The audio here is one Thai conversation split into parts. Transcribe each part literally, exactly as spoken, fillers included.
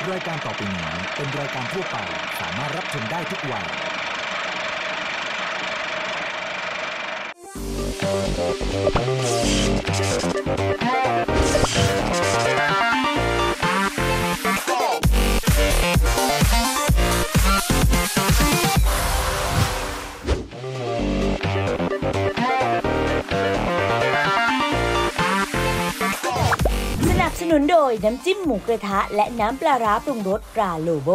รายการต่อไปนี้เป็นรายการทั่วไปสามารถรับชมได้ทุกวัยสนุนโดยน้ำจิ้มหมูกระทะและน้ำปลาร้าปรุงรสตราโลโบ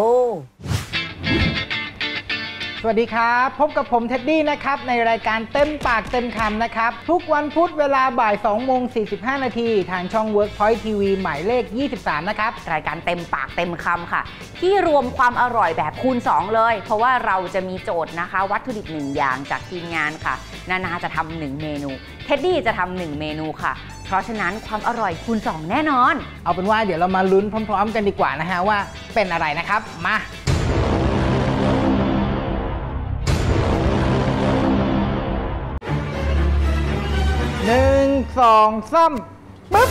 สวัสดีครับพบกับผมเท็ดดี้นะครับในรายการเต็มปากเต็มคำนะครับทุกวันพุธเวลาบ่ายสองโมงสี่สิบห้านาทีทางช่อง Workpoint ที วี หมายเลขยี่สิบสามนะครับรายการเต็มปากเต็มคำค่ะที่รวมความอร่อยแบบคูณสองเลยเพราะว่าเราจะมีโจทย์นะคะวัตถุดิบหนึ่งอย่างจากทีมงานค่ะนานาจะทำหนึ่งเมนูเท็ดดี้จะทำหนึ่งเมนูค่ะเพราะฉะนั้นความอร่อยคูณสองแน่นอนเอาเป็นว่าเดี๋ยวเรามาลุ้นพร้อมๆกันดีกว่านะฮะว่าเป็นอะไรนะครับมาหนึ่งสองสามปึ๊บ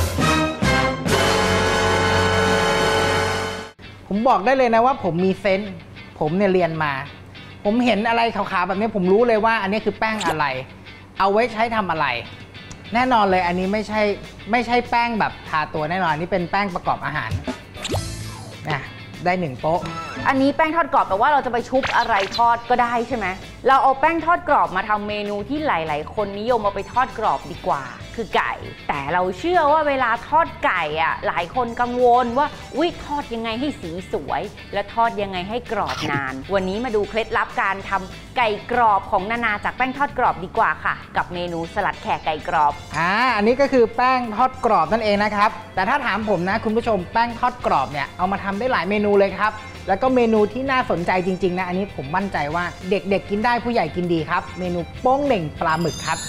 ผมบอกได้เลยนะว่าผมมีเซนส์ผมเนี่ยเรียนมาผมเห็นอะไรขาวๆแบบนี้ผมรู้เลยว่าอันนี้คือแป้งอะไรเอาไว้ใช้ทำอะไรแน่นอนเลยอันนี้ไม่ใช่ไม่ใช่แป้งแบบทาตัวแน่นอนอันนี้เป็นแป้งประกอบอาหารนะได้หนึ่งโป๊ะอันนี้แป้งทอดกรอบแต่ว่าเราจะไปชุบอะไรทอดก็ได้ใช่ไหมเราเอาแป้งทอดกรอบมาทำเมนูที่หลายๆคนนิยมเอาไปทอดกรอบดีกว่าคือไก่แต่เราเชื่อว่าเวลาทอดไก่อ่ะหลายคนกังวลว่าอุ๊ยทอดยังไงให้สีสวยและทอดยังไงให้กรอบนานวันนี้มาดูเคล็ดลับการทำไก่กรอบของนานาจากแป้งทอดกรอบดีกว่าค่ะกับเมนูสลัดแขกไก่กรอบอ่าอันนี้ก็คือแป้งทอดกรอบนั่นเองนะครับแต่ถ้าถามผมนะคุณผู้ชมแป้งทอดกรอบเนี่ยเอามาทำได้หลายเมนูเลยครับแล้วก็เมนูที่น่าสนใจจริงๆนะอันนี้ผมมั่นใจว่าเด็กๆกินได้ผู้ใหญ่กินดีครับเมนูโป้งเหน่งปลาหมึกครับ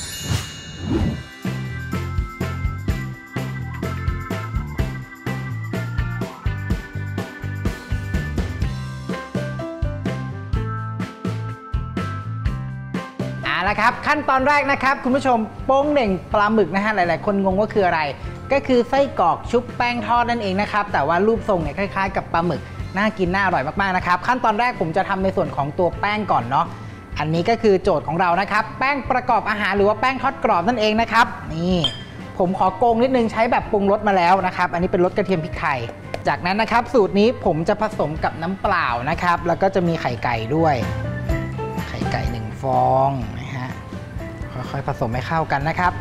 เอาละครับขั้นตอนแรกนะครับคุณผู้ชมโป้งเหน่งปลาหมึกนะฮะหลายๆคนงงว่าคืออะไรก็คือไส้กรอกชุบแป้งทอดนั่นเองนะครับแต่ว่ารูปทรงเนี่ยคล้ายๆกับปลาหมึกน่ากินน่าอร่อยมากๆนะครับขั้นตอนแรกผมจะทำในส่วนของตัวแป้งก่อนเนาะอันนี้ก็คือโจทย์ของเรานะครับแป้งประกอบอาหารหรือว่าแป้งทอดกรอบนั่นเองนะครับนี่ผมขอโกงนิดนึงใช้แบบปรุงรสมาแล้วนะครับอันนี้เป็นรสกระเทียมพริกไทยจากนั้นนะครับสูตรนี้ผมจะผสมกับน้ำเปล่านะครับแล้วก็จะมีไข่ไก่ด้วยไข่ไก่หนึ่งฟองนะฮะค่อยๆผสมให้เข้ากันนะครับ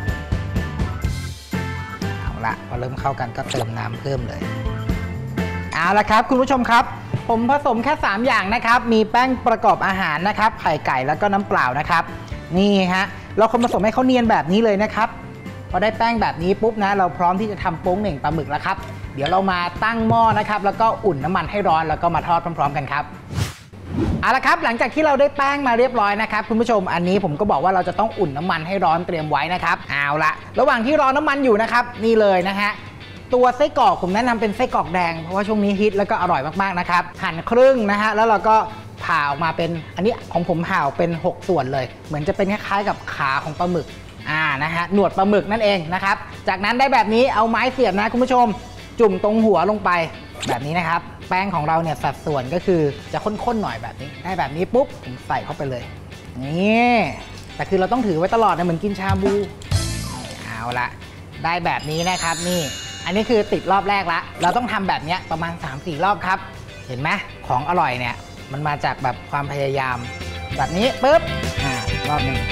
เอาละพอเริ่มเข้ากันก็เติมน้ำเพิ่มเลยเอาละครับคุณผู้ชมครับผมผสมแค่สามอย่างนะครับมีแป้งประกอบอาหารนะครับไข่ไก่แล้วก็น้ำเปล่านะครับนี่ฮะเราคนผสมให้เขาเนียนแบบนี้เลยนะครับพอได้แป้งแบบนี้ปุ๊บนะเราพร้อมที่จะทำโป้งเหน่งปลาหมึกแล้วครับเดี๋ยวเรามาตั้งหม้อนะครับแล้วก็อุ่นน้ำมันให้ร้อนแล้วก็มาทอดพร้อมๆกันครับเอาละครับหลังจากที่เราได้แป้งมาเรียบร้อยนะครับคุณผู้ชมอันนี้ผมก็บอกว่าเราจะต้องอุ่นน้ำมันให้ร้อนเตรียมไว้นะครับเอาละระหว่างที่รอน้ำมันอยู่นะครับนี่เลยนะฮะตัวไส้กรอกผมแนะนำเป็นไส้กรอกแดงเพราะว่าช่วงนี้ฮิตแล้วก็อร่อยมากๆนะครับหั่นครึ่งนะฮะแล้วเราก็ผ่าออกมาเป็นอันนี้ของผมผ่าเป็นหกส่วนเลยเหมือนจะเป็นคล้ายๆกับขาของปลาหมึกอ่านะฮะหนวดปลาหมึกนั่นเองนะครับจากนั้นได้แบบนี้เอาไม้เสียบนะคุณผู้ชมจุ่มตรงหัวลงไปแบบนี้นะครับแป้งของเราเนี่ยสัดส่วนก็คือจะข้นๆหน่อยแบบนี้ได้แบบนี้ปุ๊บผมใส่เข้าไปเลยนี่แต่คือเราต้องถือไว้ตลอดนะเหมือนกินชาบูเอาละได้แบบนี้นะครับนี่อันนี้คือติดรอบแรกละเราต้องทำแบบนี้ประมาณ สามสี่ รอบครับเห็นไหมของอร่อยเนี่ยมันมาจากแบบความพยายามแบบนี้ปุ๊บอ่ารอบหนึ่ง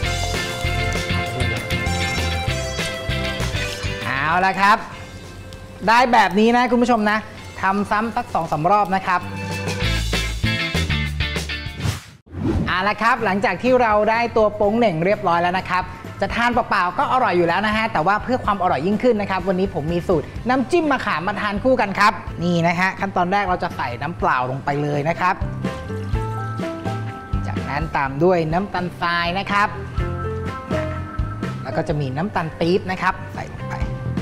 เอาละครับได้แบบนี้นะคุณผู้ชมนะทำซ้ำสัก สองสาม รอบนะครับเอาละครับหลังจากที่เราได้ตัวโป้งเหน่งเรียบร้อยแล้วนะครับจะทานเปล่าๆก็อร่อยอยู่แล้วนะฮะแต่ว่าเพื่อความอร่อยยิ่งขึ้นนะครับวันนี้ผมมีสูตรน้ำจิ้มมะขามมาทานคู่กันครับนี่นะฮะขั้นตอนแรกเราจะใส่น้ำเปล่าลงไปเลยนะครับจากนั้นตามด้วยน้ำตาลทรายนะครับแล้วก็จะมีน้ำตาลปี๊บนะครับใส่ลงไป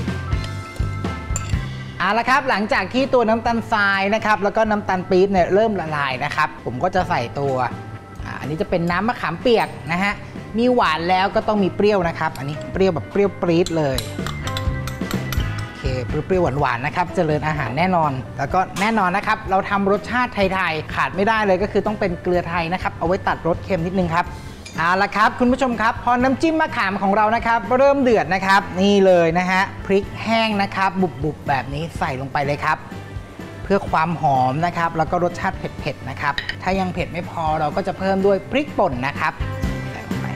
เอาละครับหลังจากที่ตัวน้ำตาลทรายนะครับแล้วก็น้ำตาลปี๊บเนี่ยเริ่มละลายนะครับผมก็จะใส่ตัวอันนี้จะเป็นน้ำมะขามเปียกนะฮะมีหวานแล้วก็ต้องมีเปรี้ยวนะครับอันนี้เปรี้ยวแบบเปรี้ยวปรี๊ดเลยโอเคเปรี้ยวๆหวานๆนะครับเจริญอาหารแน่นอนแล้วก็แน่นอนนะครับเราทำรสชาติไทยๆขาดไม่ได้เลยก็คือต้องเป็นเกลือไทยนะครับเอาไว้ตัดรสเค็มนิดนึงครับเอาละครับคุณผู้ชมครับพอน้ำจิ้มมะขามของเรานะครับเริ่มเดือดนะครับนี่เลยนะฮะพริกแห้งนะครับบุบๆแบบนี้ใส่ลงไปเลยครับเพื่อความหอมนะครับแล้วก็รสชาติเผ็ดๆนะครับถ้ายังเผ็ดไม่พอเราก็จะเพิ่มด้วยพริกป่นนะครับใส่ลงไป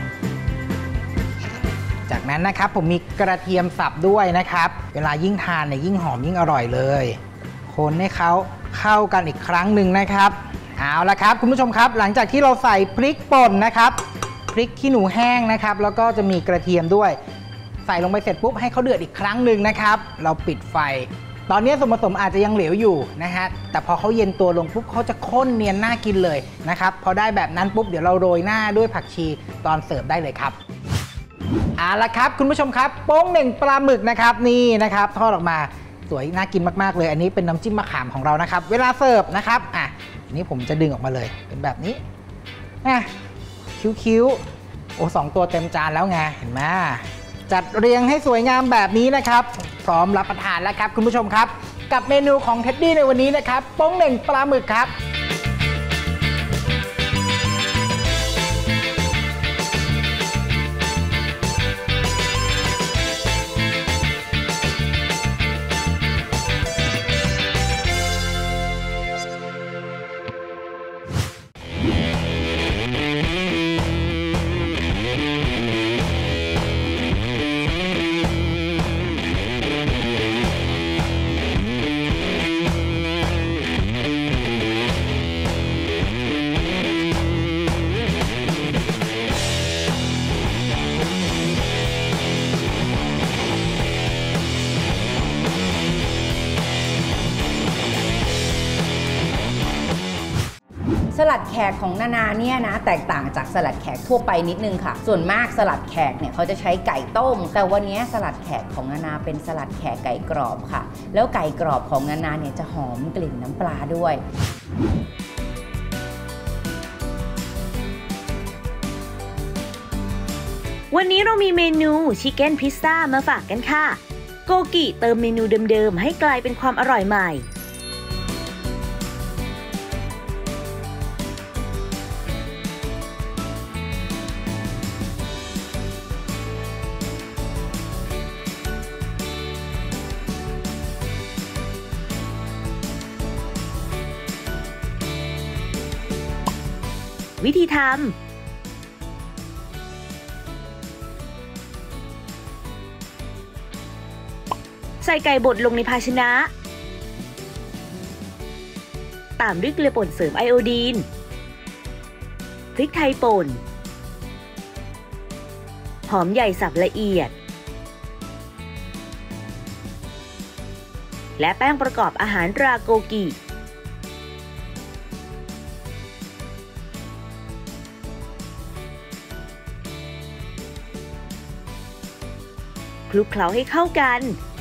จากนั้นนะครับผมมีกระเทียมสับด้วยนะครับเวลายิ่งทานเนี่ยยิ่งหอมยิ่งอร่อยเลยคนให้เขาเข้ากันอีกครั้งหนึ่งนะครับเอาละครับคุณผู้ชมครับหลังจากที่เราใส่พริกป่นนะครับพริกขี้หนูแห้งนะครับแล้วก็จะมีกระเทียมด้วยใส่ลงไปเสร็จปุ๊บให้เขาเดือดอีกครั้งหนึ่งนะครับเราปิดไฟตอนนี้ส่วนผสมอาจจะยังเหลวอยู่นะฮะแต่พอเขาเย็นตัวลงปุ๊บเขาจะข้นเนียนน่ากินเลยนะครับพอได้แบบนั้นปุ๊บเดี๋ยวเราโรยหน้าด้วยผักชีตอนเสิร์ฟได้เลยครับเอาละครับคุณผู้ชมครับโป้งหนึ่งปลาหมึกนะครับนี่นะครับทอดออกมาสวยน่ากินมากๆเลยอันนี้เป็นน้ำจิ้มมะขามของเรานะครับเวลาเสิร์ฟนะครับอ่ะนี้ผมจะดึงออกมาเลยเป็นแบบนี้นะคิ้วๆโอ้สองตัวเต็มจานแล้วไงเห็นไหมจัดเรียงให้สวยงามแบบนี้นะครับพร้อมรับประทานแล้วครับคุณผู้ชมครับกับเมนูของเท็ดดี้ในวันนี้นะครับโป้งเหน่งปลาหมึกครับสลัดแขกของนานาเนี่ยนะแตกต่างจากสลัดแขกทั่วไปนิดนึงค่ะส่วนมากสลัดแขกเนี่ยเขาจะใช้ไก่ต้มแต่วันนี้สลัดแขกของนานาเป็นสลัดแขกไก่กรอบค่ะแล้วไก่กรอบของนานาเนี่ยจะหอมกลิ่นน้ำปลาด้วยวันนี้เรามีเมนูชิคเก้นพิซซ่ามาฝากกันค่ะโกกิเติมเมนูเดิมๆให้กลายเป็นความอร่อยใหม่วิธีทำใส่ไก่บดลงในภาชนะตามด้วยเกลือป่นเสริมไอโอดีนพริกไทยป่นหอมใหญ่สับละเอียดและแป้งประกอบอาหารราโกกิคลุกเคล้าให้เข้ากัน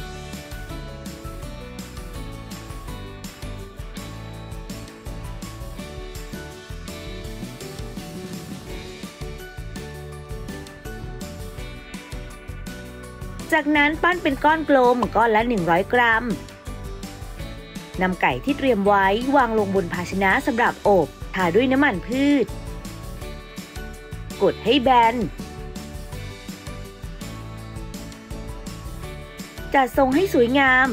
จากนั้นปั้นเป็นก้อนกลมก้อนละหนึ่งร้อยกรัมนำไก่ที่เตรียมไว้วางลงบนภาชนะสำหรับอบทาด้วยน้ำมันพืชกดให้แบนจัดทรงให้สวยงาม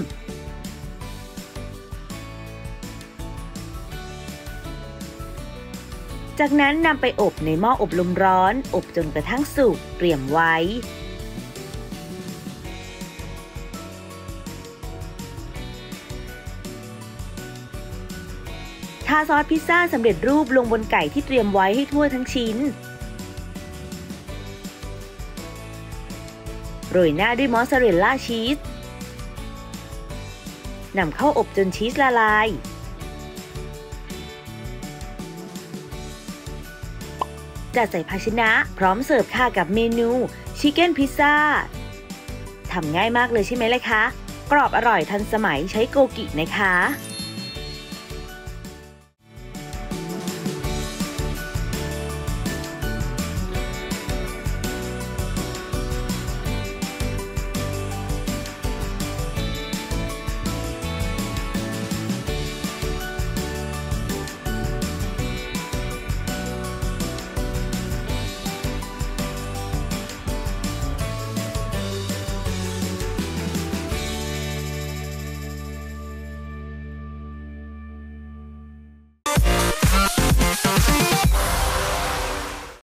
จากนั้นนำไปอบในหม้ออบลมร้อนอบจนกระทั่งสุกเตรียมไว้ทาซอสพิซซ่าสำเร็จรูปลงบนไก่ที่เตรียมไว้ให้ทั่วทั้งชิ้นโรยหน้าด้วยมอสซาเรลล่าชีสนำเข้าอบจนชีสละลายจัดใส่ภาชนะพร้อมเสิร์ฟค่ะกับเมนูชิคเก้นพิซซ่าทำง่ายมากเลยใช่ไหมล่ะคะกรอบอร่อยทันสมัยใช้โกกินะคะ